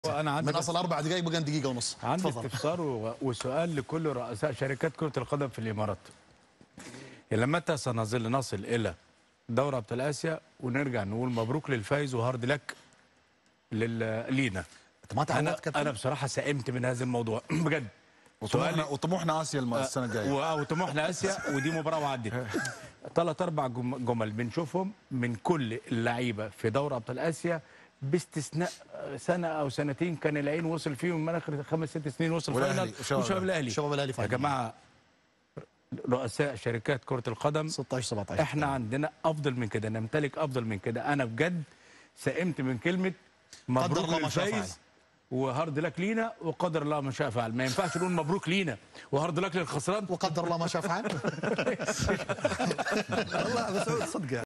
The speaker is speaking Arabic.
انا عندي من اصل 4 دقائق بقى دقيقه ونص. عندي تفضل. استفسار وسؤال لكل رؤساء شركات كرة القدم في الامارات. الى متى سنظل نصل الى دوري ابطال اسيا ونرجع نقول مبروك للفايز وهارد لك لينا؟ انت ما تعودت انا كابتن؟ بصراحه سئمت من هذا الموضوع بجد. وطموحنا اسيا السنه الجايه وطموحنا اسيا ودي مباراه وعدت. 3-4 جمل بنشوفهم من كل اللعيبه في دوري ابطال اسيا باستثناء سنه او سنتين كان العين وصل فيهم من اخر 5-6 سنين وصل فاينل وشباب الاهلي. شباب الاهلي يا فاينل. جماعه رؤساء شركات كره القدم 16 17 احنا عندنا افضل من كده، نمتلك افضل من كده. انا بجد سئمت من كلمه مبروك الله ما شاء فعل. للفايز وهارد لك لينا وقدر الله ما شاء فعل. ما ينفعش نقول مبروك لينا وهارد لك للخسران وقدر الله ما شاء فعل. والله بس صدق